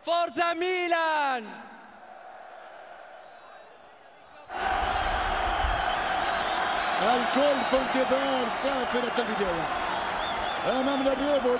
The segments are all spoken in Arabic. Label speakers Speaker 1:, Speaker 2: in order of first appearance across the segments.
Speaker 1: فورزا ميلان.
Speaker 2: الكل في انتظار صافرة البداية. أمامنا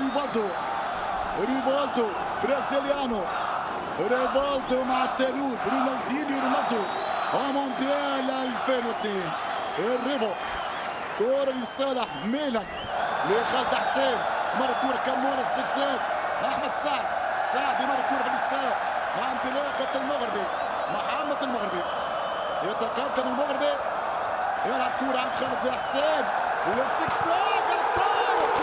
Speaker 2: ريفالدو برازيليانو، ريفالدو مع الثالوث رونالدو مونديال 2002. الريفو كورة لصالح ميلان لخالد حسين، مر كورة كمون الزقزاق أحمد سعد يمر كورة في اليسار مع انطلاقة المغربي محمد المغربي، يتقدم المغربي يلعب كورة عند خالد حسين للزقزاق الطاير،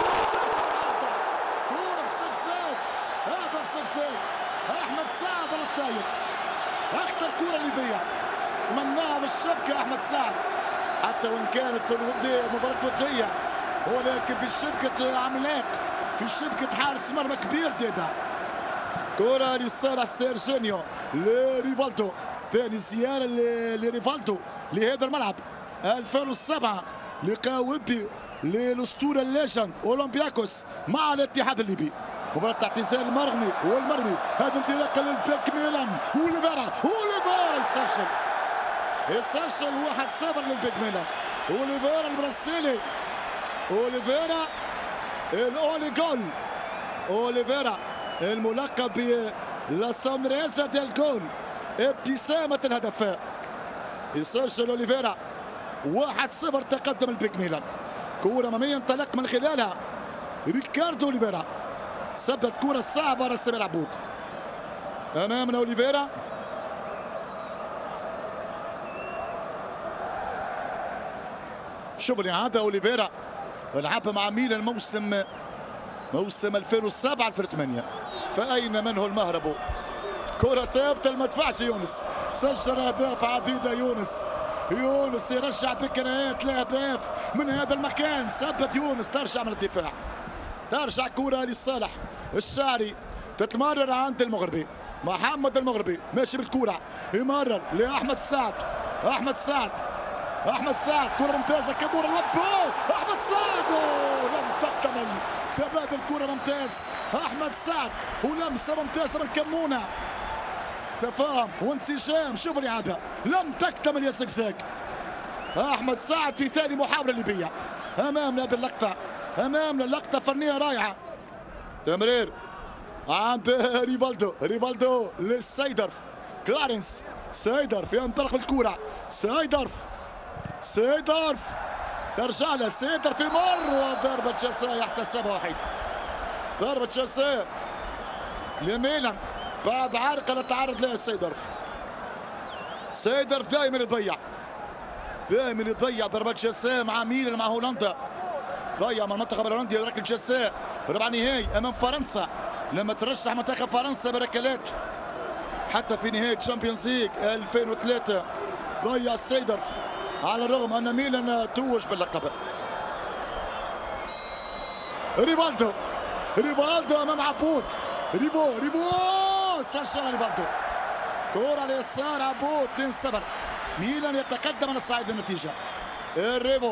Speaker 2: كورة الزقزاق، هذا الزقزاق أحمد سعد الطاير أخطر كورة ليبية تمناها بالشبكة أحمد سعد، حتى وإن كانت في مباراة ودية ولكن في شبكة عملاق، في شبكة حارس مرمى كبير ديدا. كرة لصالح سيرجينيو لريفالدو، ثاني زيارة لريفالدو لهذا الملعب 2007 لقاء ودي للأسطورة الليجند أولمبياكوس مع الاتحاد الليبي. مباراة اعتزال والمرمي، هذا انطلاقة للباك ميلان أوليفيرا يسجل 1-0 للباك ميلان. أوليفيرا البرازيلي، أوليفيرا الأوليجول، أوليفيرا الملقب ب لا سونريزا ديل جول، ابتسامة الهدف. يسجل أوليفيرا 1-0 تقدم الباك ميلان. كرة أمامية انطلق من خلالها ريكاردو أوليفيرا، سدد كرة صعبة رسم العبود. أمامنا أوليفيرا شوفوا الإعادة. أوليفيرا لعب مع ميلان موسم 2007-2008، فأين منه المهرب؟ كرة ثابتة ما دفعش يونس، سجل أهداف عديدة يونس يرجع ذكريات الأهداف من هذا المكان. ثبت يونس، ترجع من الدفاع، ترجع كرة لصالح الشعري، تتمرر عند المغربي محمد المغربي، ماشي بالكرة يمرر لأحمد سعد كرة ممتازة كبور الوبو أحمد سعد لم تكتمل، تبادل كرة ممتاز أحمد سعد ولمسة ممتازة من كمونة، تفاهم وانسجام. شوفوا الإعادة لم تكتمل يا زقزاق. أحمد سعد في ثاني محاولة ليبية. أمامنا هذه اللقطة، أمامنا لقطة فنية رائعة. تمرير عند ريفالدو للسيدرف، كلارنس سيدرف ينطلق بالكرة، سيدرف ترجع له سيدرف يمر وضربة جزاء يحتسبها وحيد. ضربة جزاء لميلان بعد عرقلة تعرض لها سيدرف دائما يضيع ضربات جزاء مع ميلان مع هولندا، ضيع مع المنتخب الهولندي ركلة جزاء ربع نهائي امام فرنسا لما ترشح منتخب فرنسا بركلات، حتى في نهاية تشامبيونز ليج 2003 ضيع سيدرف على الرغم ان ميلان توج باللقب. ريفالدو امام عبود، ريفو سجل ريفالدو، كرة اليسار عبود 2-0، ميلان يتقدم على صعيد النتيجة. الريفو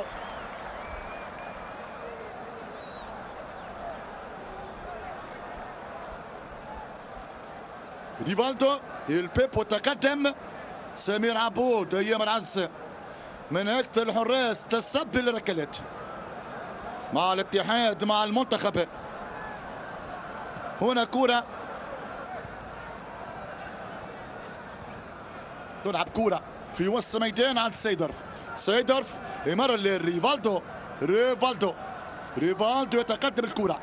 Speaker 2: ريفالدو البيبو تقدم. سمير عبود ايام العز من اكثر الحراس تسبب للركلات مع الاتحاد مع المنتخب. هنا كرة تلعب كرة في وسط ميدان عند سيدرف يمر لريفالدو، ريفالدو يتقدم الكرة،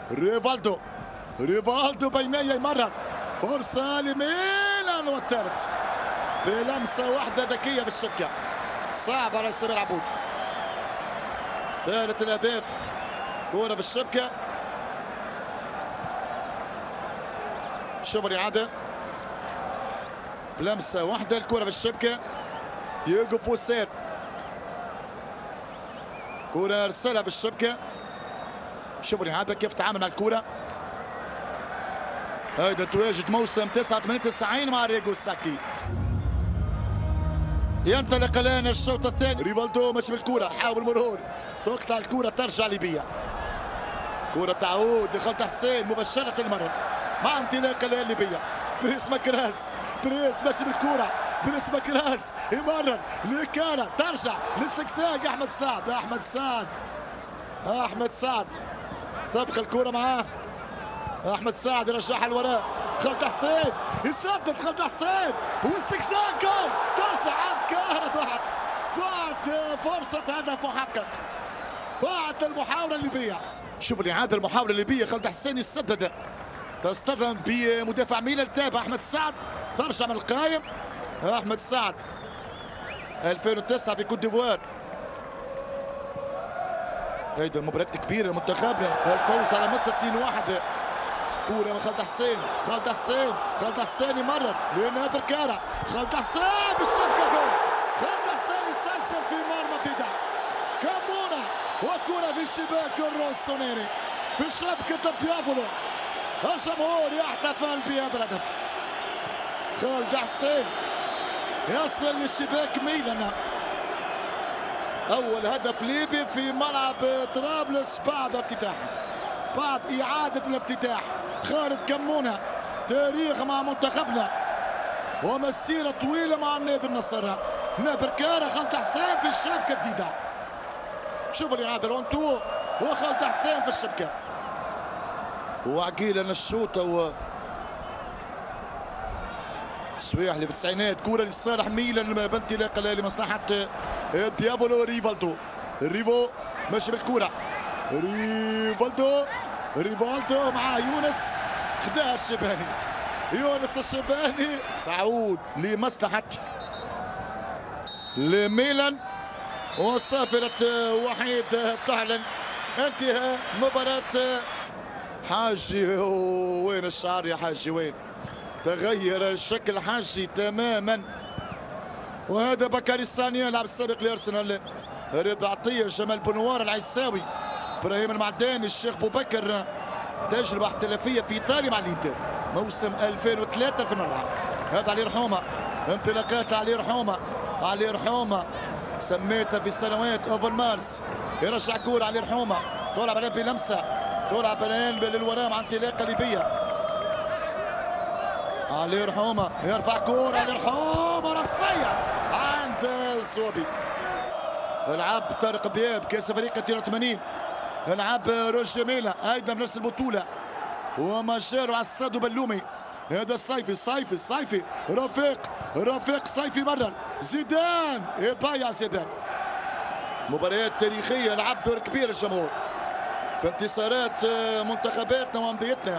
Speaker 2: ريفالدو بينيه يمرر، فرصة لميلان والثالث بلمسة واحدة ذكية بالشبكة، صعب على سمير عبود. ثالث الأهداف، كرة في الشبكة. شوفوا الإعادة بلمسة واحدة، الكرة في الشبكة، يوقف وسير، كرة أرسلها في الشبكة. شوفوا الإعادة كيف تعامل مع الكرة. هيدا تواجد موسم 89 مع ريغو ساكي. ينطلق الان الشوط الثاني. ريفالدو ماشي بالكرة، حاول مرور، تقطع الكرة ترجع ليبيا. كرة تعود لخالد حسين مباشرة المرر مع انطلاق الان ليبيا. دريس مكراز، دريس ماشي بالكرة، دريس مكراز يمرر لكانا ترجع للسكساك احمد سعد، احمد سعد تبقى الكرة معاه، احمد سعد يرجعها لوراء، خالد حسين يسدد، خالد حسين والسكساك جول، ترجع عند كانا، ضاعت فرصة هدف محقق، ضاعت المحاولة الليبية. شوف الإعادة المحاولة الليبية، خالد حسين يسدد، تصطدم بمدافع ميلان، تابع احمد سعد، ترجع من القائم. احمد سعد 2009 في كوت ديفوار، هيدا المباراة الكبيرة منتخبنا، الفوز على مصر 2-1. كورة من خالد حسين، خالد حسين يمرر لنادر كارا، خالد حسين في الشبكة جول، خالد حسين يسجل في مرمى ديدا كامونا، وكرة في شباك الروسونيري في شبكة الديافولو. الجمهور يحتفل بهذا الهدف. خالد حسين يصل لشباك ميلان، أول هدف ليبي في ملعب طرابلس بعد افتتاحه، بعد إعادة الافتتاح. خالد كمونة تاريخ مع منتخبنا ومسيرة طويلة مع النادي النصر. نادر كارا، خالد حسين في الشبكة الجديدة. شوف الإعادة الأونتو وخالد حسين في الشبكة، وعقيل الشوطة سويح اللي في التسعينات. كورة لصالح ميلان بانطلاقة لمصلحة ديافولو. ريفو ماشي بالكورة، ريفالدو مع يونس، خداها الشباني، يونس الشباني، تعود لمصلحة لميلان، وصافرة وحيد تعلن انتهاء مباراة. حاجي وين الشعر يا حاجي، وين؟ تغير شكل حاجي تماما. وهذا بكاري الثانية، اللاعب السابق لارسنال، رضا عطية، جمال بنوار، العيساوي، ابراهيم المعداني، الشيخ بوبكر. تجربة احترافية في ايطاليا مع الانتر موسم 2003-2004. هذا علي رحومة، انطلاقات علي رحومة سميتها في السنوات اوفر مارس. يرجع كورة علي رحومة، تلعب عليه بلمسة، تلعب الان للوراء مع انطلاقة ليبية. علي رحومة يرفع كورة، علي رحومة رصية عند الزوبي. العاب طارق دياب كاس افريقيا 82، العاب روجي ميلا ايضا بنفس البطولة، ومجارو عساد وبلومي. هذا الصيفي رفيق صيفي مرر، زيدان يضيع زيدان. مباريات تاريخية لعب دور كبير الجمهور في انتصارات منتخباتنا وانديتنا.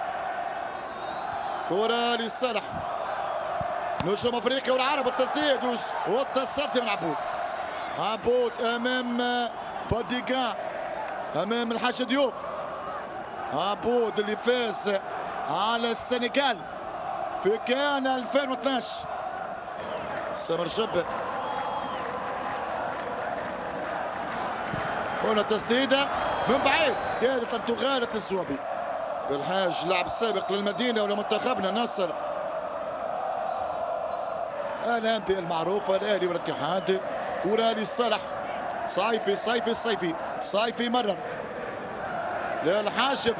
Speaker 2: كرة لصالح نجوم افريقيا والعرب، التسديد والتصدي من عبود امام فاديغا، امام الحاج ديوف. عبود اللي فاز على السنغال في كان 2012. سمر جب، هنا تسديده من بعيد كادت ان تغالط الزوبي. بالحاج لاعب سابق للمدينه ولمنتخبنا النصر، الأندية المعروفة الأهلي والاتحاد. كرة لصالح صيفي مرر للحاج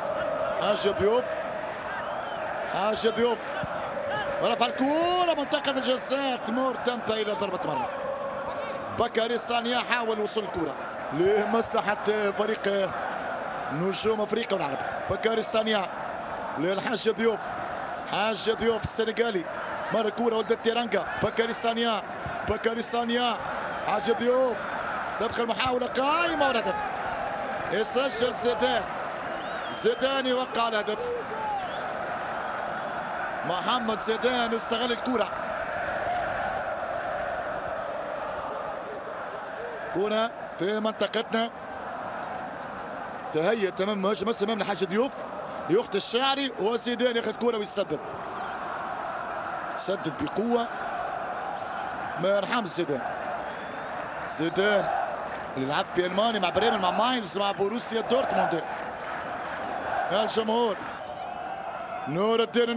Speaker 2: ضيوف، رفع الكرة منطقة الجزاء، تمر تنتهي إلى ضربة مرمى. بكاري سانيا حاول وصول الكرة لمصلحة فريق نجوم افريقيا والعرب. بكاري سانيا للحاج ضيوف، السنغالي، مر الكرة ولد التيرانجا. بكاري سانيا حاج ضيوف، تبقى المحاولة قائمة والهدف. يسجل زيدان يوقع الهدف. محمد زيدان استغل الكرة. كرة في منطقتنا، تهيأ تمام مهاجم امام الحاج ضيوف، يخطي الشاعري، وزيدان ياخذ كرة ويسدد. سدد بقوة، ما يرحمش زيدان اللي لعب في المانيا مع بريمن، مع ماينز، مع بوروسيا دورتموند. يا الجمهور، نور الدين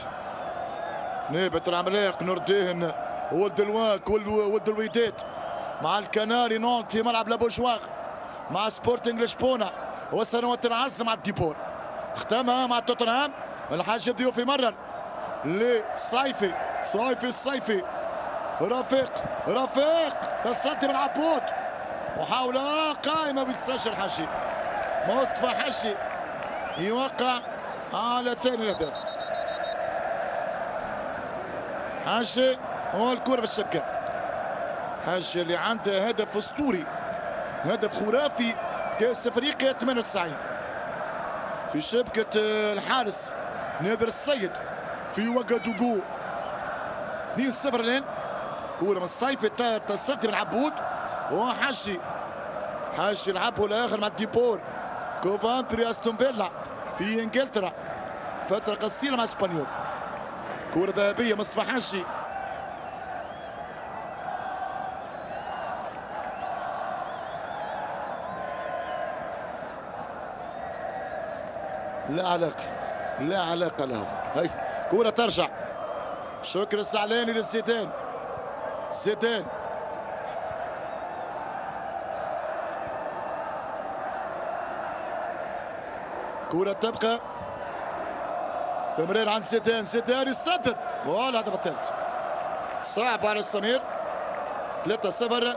Speaker 2: نيبت العملاق نور الدين، ولد الواك ولد الويدات، مع الكناري نونت في ملعب لابوجواغ، مع سبورتنج لشبونه، وسنوات العز مع الديبور، ختمها مع توتنهام. الحاج ضيوف يمرر لصيفي. صيفي رفيق تصدي من عبود، محاولة قائمة بالسجل حشي. مصطفى حشي يوقع على ثاني هدف. حشي هو الكرة في الشبكة. حشي اللي عنده هدف اسطوري، هدف خرافي كاس افريقيا 98 في شبكة الحارس نادر السيد في وغادوغو. 2-0 الان. كرة من الصيفي تصدي من عبود وحشي. حشي لعبه الاخر مع ديبور كوفانتري استون فيلا في انجلترا فترة قصيرة مع اسبانيول. كرة ذهبية مصطفى حشي. لا علاقة له. هي كرة ترجع. شكر الزعلاني للزيدان. زيدان كرة تبقى تمرير عند زيدان يسدد والهدف الثالث. صعب على السمير. 3-0.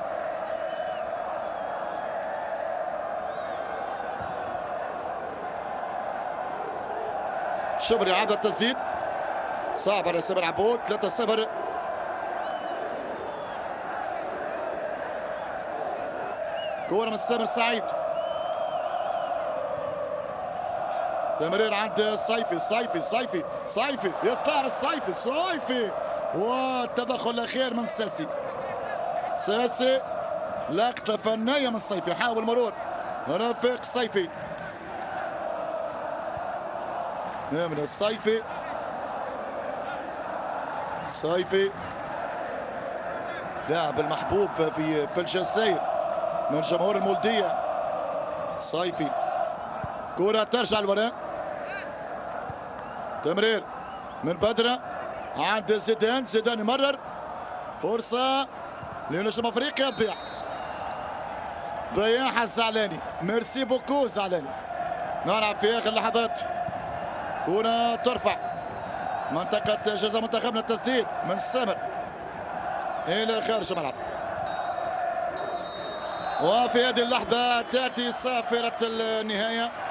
Speaker 2: شوف إعادة التسديد صعب على سامر عبود. 3-0. كورة من سامر سعيد. تمرير عند صيفي يستعرض صيفي والتدخل الأخير من ساسي. لقطة فنية من صيفي. يحاول مرور رفيق صيفي من الصيفي لاعب المحبوب في الجزائر من جمهور المولدية. صيفي كرة ترجع لوراء. تمرير من بدرة عند زيدان يمرر. فرصة لنجم افريقيا ضيعها الزعلاني. ميرسي بوكو زعلاني. نلعب في اخر لحظات. كرة ترفع منطقة جزاء منتخبنا. التسديد من سامر إلى خارج الملعب. وفي هذه اللحظة تأتي صافرة النهاية.